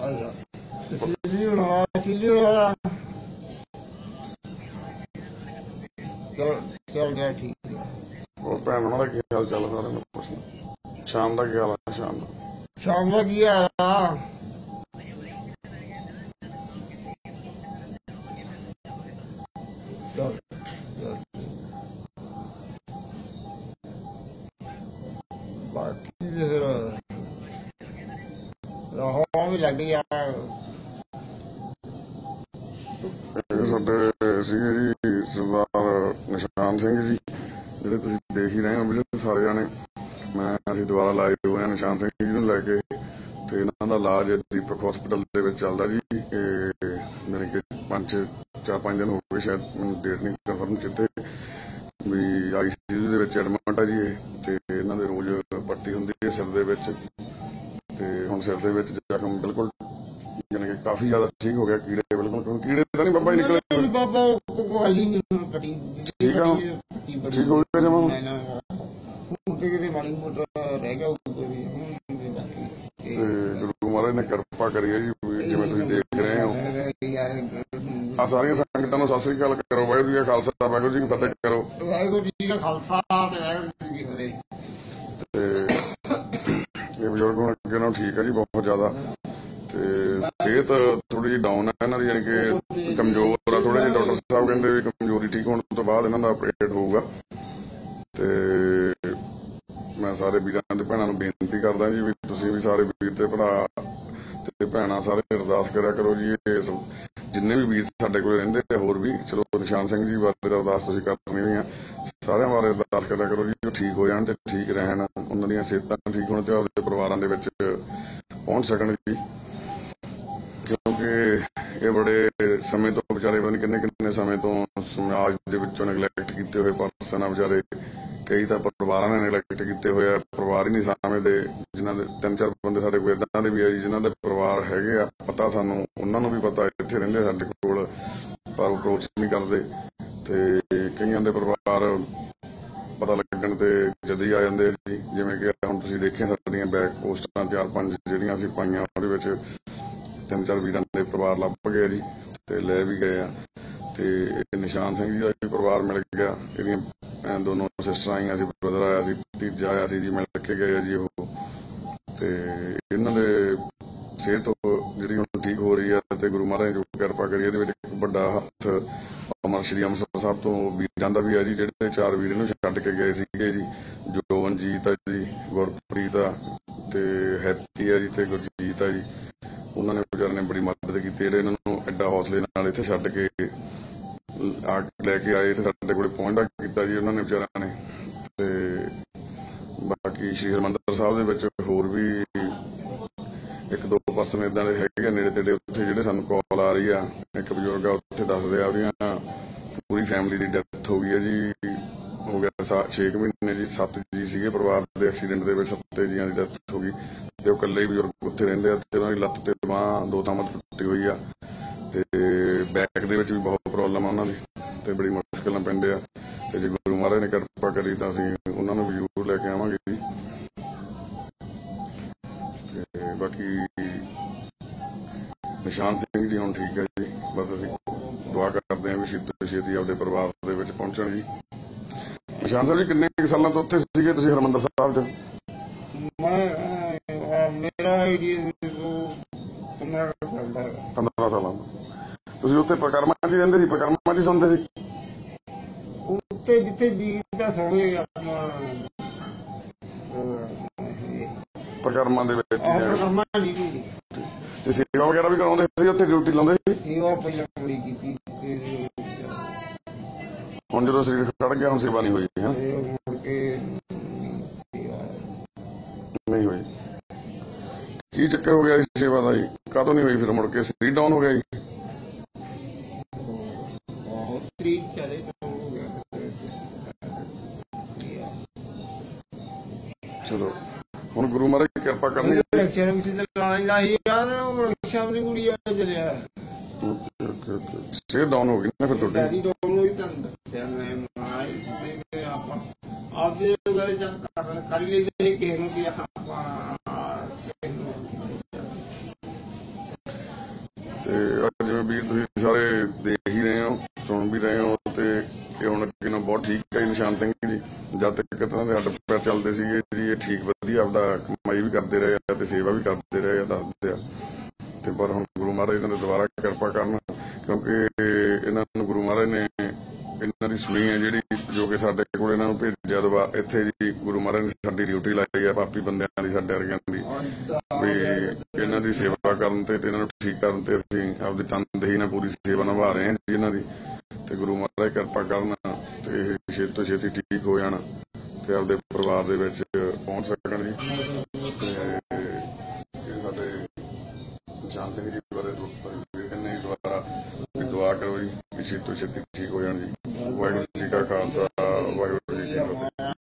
अच्छा तसीली बना तसीली बना चल चल रहा ठीक है। वो भैन होना की हाल चाल सारे ने पुछना शाम का की हाल है शाम का शाम का की हाल है चल चल बाकी फिर लाहौर भी लग गया ਇਹ ਸਾਡੇ ਸੀਗੇ ਜੀ ਸਰਦਾਰ ਨਿਸ਼ਾਨ ਸਿੰਘ ਜੀ ਜਿਹੜੇ ਤੁਸੀਂ ਦੇਖ ਹੀ ਰਹੇ ਹੋ ਵੀਡੀਓ ਸਾਰੇ ਜਾਣੇ ਅਸੀਂ ਦੁਬਾਰਾ ਲਾਏ ਹੋਏ ਹਾਂ ਨਿਸ਼ਾਨ ਸਿੰਘ ਜੀ ਨੂੰ ਲੈ ਕੇ ਤੇ ਇਹਨਾਂ ਦਾ ਇਲਾਜ ਦੀਪਕ ਹਸਪੀਟਲ ਦੇ ਵਿੱਚ ਚੱਲਦਾ ਜੀ ਇਹ ਮੇਰੇ ਕਿ 4-5 ਦਿਨ ਹੋ ਗਏ ਸ਼ਾਇਦ ਮੈਨੂੰ ਡੇਟ ਨਹੀਂ ਕਨਫਰਮ ਕੀਤੇ ਵੀ ICU ਦੇ ਵਿੱਚ ਐਡਮਿਟ ਆ ਜੀ ਇਹ ਤੇ ਇਹਨਾਂ ਦੇ ਰੋਜ਼ ਪੱਟੀ ਹੁੰਦੀ ਹੈ ਸਿਰ ਦੇ ਵਿੱਚ ਤੇ ਹੁਣ ਸਿਰ ਦੇ ਵਿੱਚ ਜ਼ਖਮ ਬਿਲਕੁਲ यानी कि काफी ज्यादा ठीक हो गया कीड़े बिल्कुल कीड़े तो नहीं बाबा ही निकले बाबा को वाली नहीं कटी ठीक है ठीक हो गया जमा उनके माड़ी मोटा रह गया ऊपर भी गुरु महाराज ने कृपा करी है जी जिवें तुसीं देख रहे हो यार आ सारी संगतां नूं सत श्री अकाल करो वाहिगुरू जी का खालसा वाहिगुरू जी की फतेह करो वाहिगुरू जी का खालसा ते वाहिगुरू जी की फतेह ते ये बजुर्ग हुण अगे नालों ठीक है जी बहुत ज्यादा सेहत थोड़ी जी डाउन है इन्हां दी यानी कि कमजोर है थोड़े जी डॉक्टर साहब कहंदे भी कमजोरी ठीक होने तो बाद इन्हां दा ऑपरेट होऊगा ते मैं सारे वीरां ते भैणां नूं बेनती करदा जी भी तुसीं भी सारे वीर ते भरा ते भैणां सारे अरदास करिया करो जी इस जिन्ने भी वीर साडे कोल रहिंदे होर भी चलो निशान सिंह जी बारे तां अरदास तुसीं करनी होई आ सारिਆਂ बारे अरदास करिया करो जी ਉਹ ठीक हो जाण ते ठीक रहण उन्हां दीयां सेहतां ठीक होण ते आपदे परिवारां दे विच पहुंच सकण जी क्योंकि ये बड़े समय तो बेचारे पता नहीं किन्ने किन्ने समय तो समाज के विचों निगलैक्ट किए हुए परसन बेचारे कई तो परिवार ने निगलैक्ट किए हुए परिवार ही नहीं समझते जिन्हों के 3-4 बंदे साडे कोल इदां दे भी है जिन्हों के परिवार हैगे आ पता सानू उन्होंने भी पता इत्थे रहिंदे साडे कोल पर अप्रोच नहीं करते ते कईयां दे परिवार पता लगन ते जल्दी आ जाते जी जिवें कि हुण तुसीं देखिया साडीआं बैक पोस्टां 4-5 जिहड़ियां असीं पाईआं उहदे विच 3-4 वीरां दे परिवार लभ गए जी ते लै भी गए आ ते निशान सिंह जी का भी परिवार मिल गया इहदियां दोनों सिस्टर आईयां सी ब्रदर आया सी भतीजा आया सी जी मिल के गए जी वो ते इन्हां दे सेहत जिहड़ी हुण ठीक हो रही है ते गुरु महाराज जो किरपा करी इहदे विच इक वड्डा हत्थ अमर श्री अंम੍ਰਿਤਸਰ साहब तो वीरां दा भी है जी जिहड़े 4 वीर इहनूं छड्ड के गए सीगे जी जोवनजीत है जी गुरप्रीत आ ते हैप्पी है जी ते गुरजीत है जी उन्होंने बेचारे ने बड़ी मदद की जेडे इन्होंने एडा हौसले नाल इत्थे छड्ड के लैके आए इत्थे साडे कोल पहुंचदा कीता जी उन्होंने बेचारिਆਂ ने ते बाकी श्री हरमंदर साहब दे विच होर भी 1-2 पर्सन इदां दे हैगे नेड़े तेड़े उत्थे जिहड़े सानूं कॉल आ रही आ एक बजुर्ग आ उत्थे दसदे आ भी पूरी फैमिली की डेथ हो गई है जी हो गया 6 महीने जी 7 जी सीगे परिवार के एक्सीडेंट के 7 जियां की डेथ हो गई तो कल्ले ही बजुर्ग उत्थे रहिंदे आ ते उन्हां दी लत्त ते बांह 2 थावां टुट्टी हुई आ ते बैक दे विच भी बहुत प्रॉब्लम आ उन्हां दी ते बड़ी मुश्किल नाल पैंदे आ ते जे गुरु महाराज ने किरपा करी तां असीं उन्हां नूं भी जरूर लैके आवांगे जी ते बाकी निशान सिंह जी हुण ठीक है जी बस असीं दुआ करते हैं भी छेती आपदे परिवार दे विच पहुंचण जी निशान साहब जी किन्ने सालों तो उत्थे सीगे तुसीं हरमंदर साहब च मेरा 15 साल तुसीं उत्थे प्रकर्मा च रहिंदे सी प्रकर्मा च सुणदे सी उत्ते जिथे जी दा सोणे प्रकर्मा दे विच प्रकर्मा जी ते सेवा वगैरह भी कराउंदे सी उत्थे ड्यूटी लाउंदे सी सेवा पहिला बड़ी कीती हुण जदों शरीर खड़ गया हुण सेवा नहीं हुई है नहीं हुई की चक्कर हो गया इस सेवा का जी कातों नहीं हुई फिर मुड़ के शरीर डाउन हो गया जी चलो हुण गुरु महाराज की कृपा करनी सेहत डाउन हो गई ना फिर तुहाडी ਤੇ ਜਿਵੇਂ ਵੀਰ ਤੁਸੀਂ ਸਾਰੇ ਦੇਖ ਹੀ ਰਹੇ ਹੋ, ਸੁਣ ਵੀ ਰਹੇ ਹੋ, ਤੇ ਇਹ ਹੁਣ ਕਿਨੋਂ ਬਹੁਤ ਠੀਕ ਹੈ ਜੀ ਨਿਸ਼ਾਨ ਸਿੰਘ ਜੀ। ਜਦ ਤੱਕ ਇਹਨਾਂ ਦੇ ਹੱਡ ਪੈਰ ਚੱਲਦੇ ਸੀਗੇ ਜੀ, ਇਹ ਠੀਕ ਵਧੀਆ ਆਪਦਾ ਕਮਾਈ ਵੀ ਕਰਦੇ ਰਹੇ ਆ ਤੇ ਸੇਵਾ ਵੀ ਕਰਦੇ ਰਹੇ ਆ, ਦੱਸਦੇ ਆ। ਤੇ ਪਰ ਹੁਣ ਗੁਰੂ ਮਹਾਰਾਜ ਇਹਨਾਂ ਦੇ ਦੁਬਾਰਾ ਕਿਰਪਾ ਕਰਨ, ਕਿਉਂਕਿ ਇਹਨਾਂ ਨੂੰ ਗੁਰੂ ਮਹਾਰਾਜ ਨੇ ਇਹਨਾਂ ਦੀ ਸੁਣੀ ਹੈ ਜਿਹੜੀ, ਜੋ ਕਿ ਸਾਡੇ ਕੋਲ ਇਹਨਾਂ ਨੂੰ ਭੇਜਿਆ ਇੱਥੇ ਜੀ। ਗੁਰੂ ਮਹਾਰਾਜ ਨੇ ਸਾਡੀ ਡਿਊਟੀ ਲਾਈ ਹੈ ਪਾਪੀ ਬੰਦਿਆਂ ਦੀ, ਸਾਡੇ ਵਰਗਿਆਂ ਦੀ, ਵੀ ਇਹਨਾਂ ਦੀ ਸੇਵਾ ਕਰਨ ਤੇ ਇਹਨਾਂ ਨੂੰ ਠੀਕ ਕਰਨ ਤੇ ਅਸੀਂ ਆਪਦੀ ਤਨਦੇਹੀ ਨਾਲ ਪੂਰੀ ਸੇਵਾ ਨਿਭਾ ਰਹੇ ਹਾਂ ਜੀ ਇਹਨਾਂ ਦੀ। ਤੇ ਗੁਰੂ ਮਹਾਰਾਜ ਕਿਰਪਾ ਕਰਨ ਤੇ ਇਹ ਛੇਤੀ ਤੋਂ ਛੇਤੀ ਠੀਕ ਹੋ ਜਾਣ ਤੇ ਆਪਦੇ ਪਰਿਵਾਰ ਦੇ ਵਿੱਚ ਪਹੁੰਚ ਸਕਣ ਜੀ। ਤੇ ਇਹ ਸਾਡੇ ਨਿਸ਼ਾਨ ਸਿੰਘ ਜੀ ਬਾਰੇ ਕਹਿੰਦੇ ਦੁਆਰਾ ਵੀ ਦੁਆ ਕਰੋ ਜੀ, ਵੀ ਛੇਤੀ ਤੋਂ ਛੇਤੀ ਠੀਕ ਹੋ ਜਾਣ ਜੀ। ਵਾਹਿਗੁਰੂ ਜੀ ਕਾ ਖਾਲਸਾ,